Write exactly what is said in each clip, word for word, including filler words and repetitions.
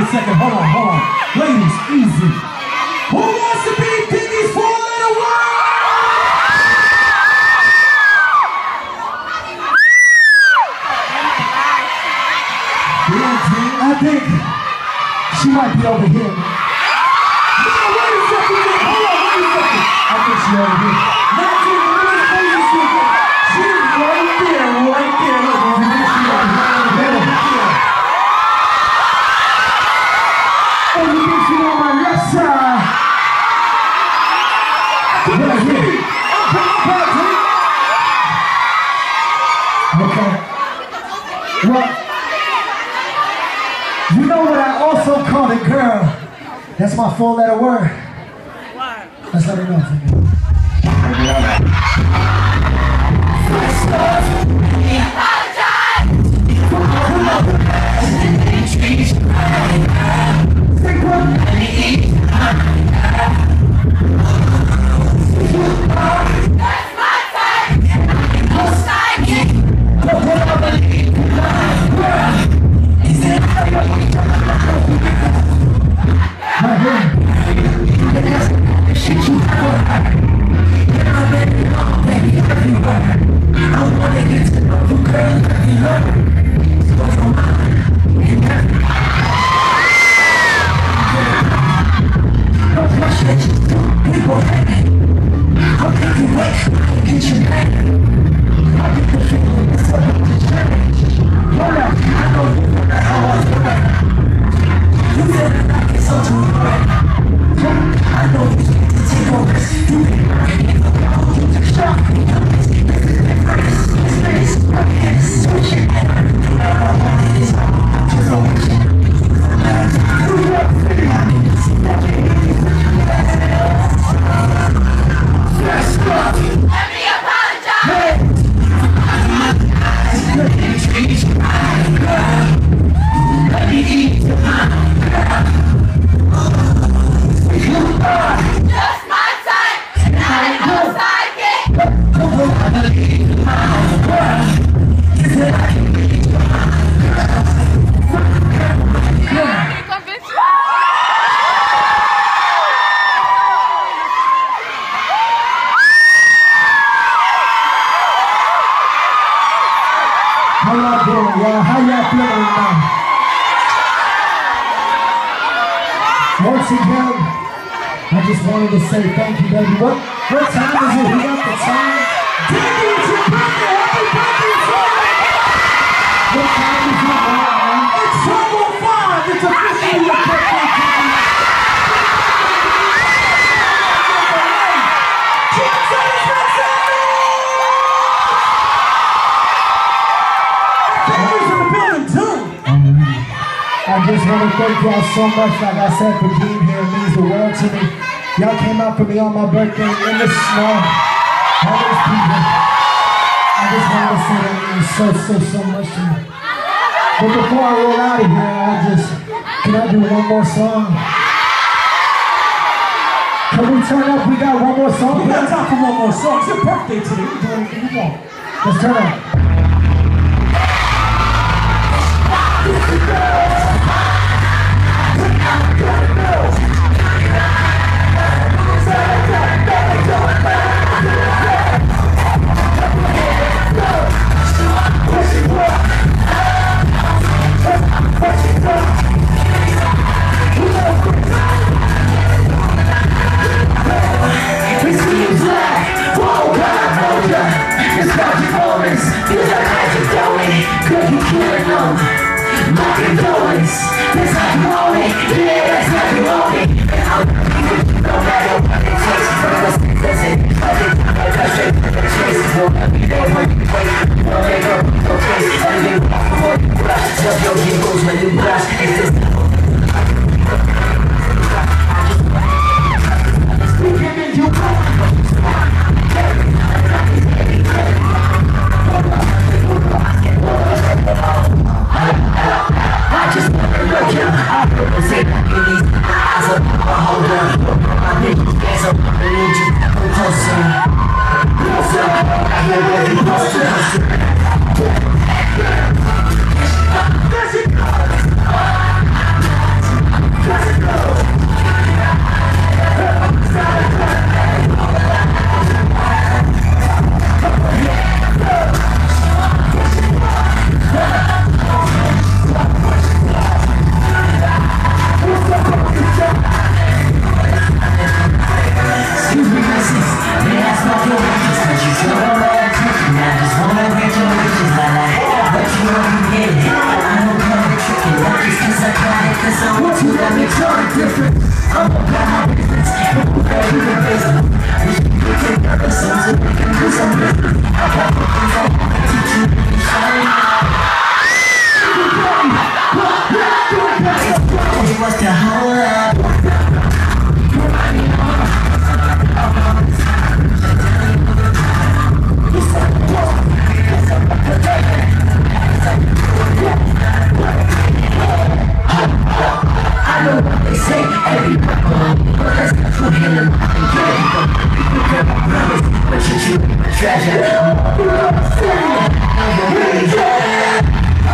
a second. Hold on, hold on. Ladies, easy. Who wants to be Diggy's four-letter word? I think she might be over here. No, wait a second. Hold on, wait a second. I think she's over here. Not to the really crazy secret. She's right there, right there. Look, over here. She's right there. Oh, you think she's on my left side? Right here. Okay. Well, you know what I also call it, girl? That's my four-letter word. What? Let's let her know for me. First love, we apologize. Take one. That's my time. No psychic. But what I believe in my world. How y'all doing, y'all? How y'all feeling now? Once again, I just wanted to say thank you, baby. What, what time is it? We got the time? Diggy, it's your birthday! Happy birthday, Diggy! What time is it, man? It's twelve oh five! It's officially your birthday, Diggy! I just want to thank y'all so much, like I said, for being here. It means the world to me. Y'all came out for me on my birthday in the snow. All those people. I just want to say that means so, so, so much to me. But before I roll out of here, I just, can I do one more song? Can we turn up? We got one more song? We got time for one more song. It's your birthday today. We do anything we want. Let's turn up. I cause I want you to make something different. I'm about my business, people ready to business. We can get the sense of we can do some business. I got the things I want to teach you to be shining. It was the whole up. I know what they say, everybody, but that's not true. Him and I get it. But you shoot me a treasure. I'm really good.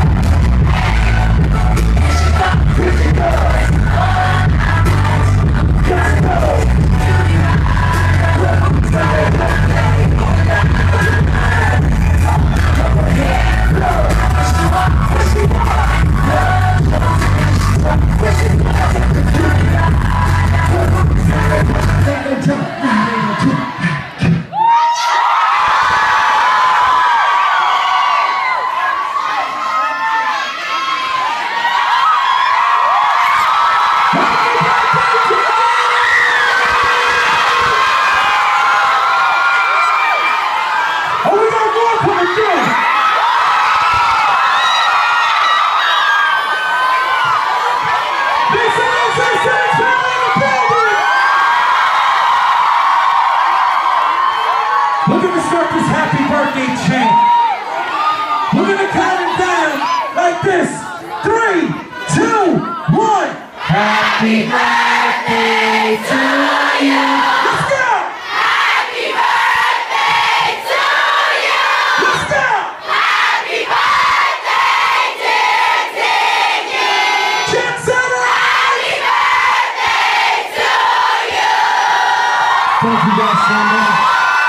We're gonna start this happy birthday chant. We're gonna count it down like this. Three, two, one. Happy birthday to you. Let's go. Happy birthday to you. Let's go. Happy birthday, dear Diggy. Jet Setter. Happy birthday to you. Thank you guys so much.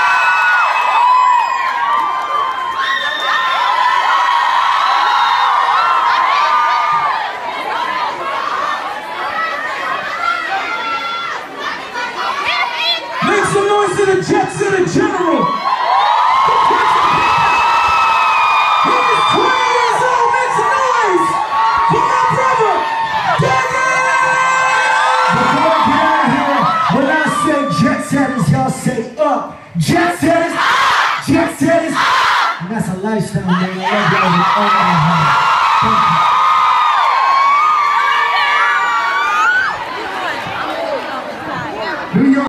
Make some noise to the Jet Setter General. He is twenty years old. Make some noise for my brother, Diggy. Before I get out of here, when I say Jet Setters, y'all say up. Jet Setters, Jet Setters. And that's a lifestyle, man. I love y'all with all my heart.